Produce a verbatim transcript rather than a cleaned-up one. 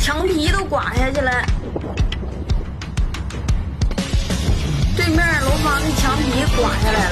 墙皮都刮下去了。对面楼房的墙皮刮下来了。